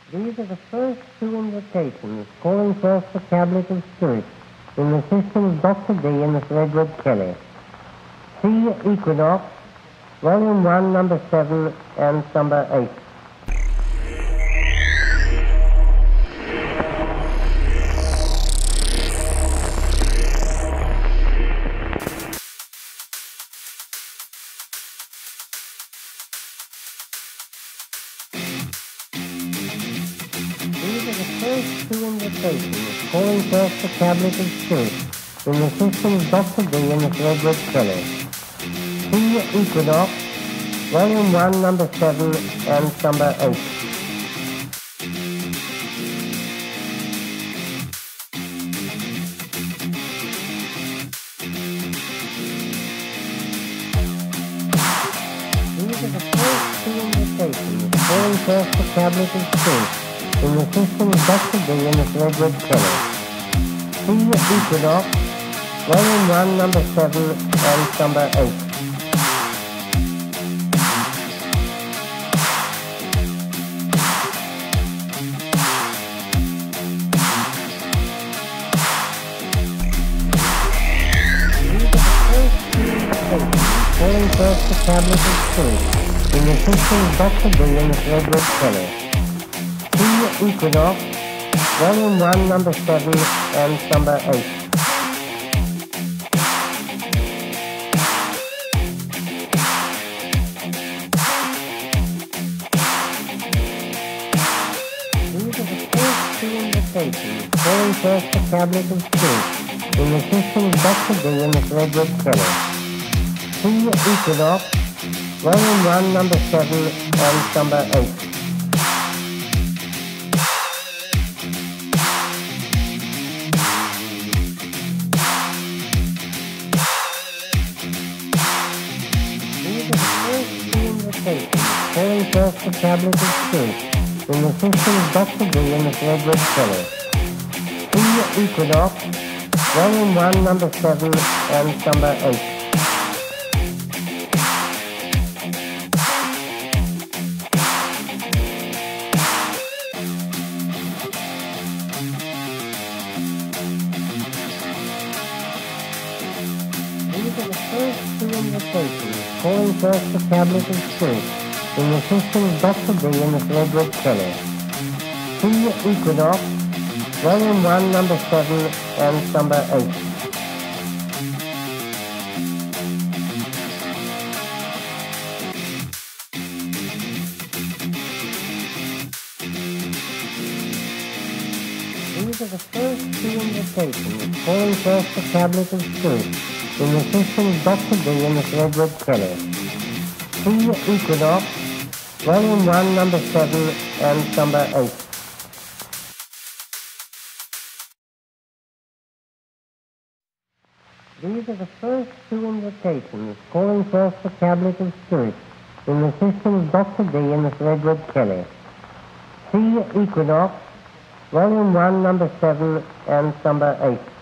These are the first two invitations calling forth the Cabinet of Spirits in the system of Dr. D. and Mr. Edward Kelly. See Equinox, Volume 1, Number 7 and Number 8. These are the first two invitations calling forth the Cabinet of Spirits in the system of Dr. D. and Mr. Edward Kelly. See Equinox, Volume 1, Number 7 and Number 8. These are the first two invitations calling forth the Cabinet of Spirits in the system of Dr. D. and Mr. Edward Kelly. See Equinox, Volume 1, Number 7 and Number 8. Calling forth the Cabinet of Spirits in the system of Dr. D. and Mr. Edward Kelly. See Equinox, Volume 1, Number 7 and Number 8. These are the first two invitations calling forth the Cabinet of Spirits in the system of Dr. D. and Mr. Edward Kelly. See Equinox, Volume 1, Number 7 and Number 8. These are the first two invitations calling forth the Cabinet of Spirits in the system of Dr. D. and Mr. Edward Kelly. See Equinox, Volume 1, Number 7 and Number 8. These are the first two invitations calling forth the Cabinet of Spirits in the system of Dr. D. and Mr. Edward Kelly. See Equinox, Volume 1, Number 7 and Number 8. These are the first two invitations calling forth the Cabinet of Spirits in the system of Dr. D. and Mr. Edward Kelly. See Equinox, Volume 1, Number 7 and Number 8. These are the first two invitations calling forth the Cabinet of Spirits in the system of Dr. D. and Mr. Edward Kelly. See Equinox, Volume 1, Number 7 and Number 8.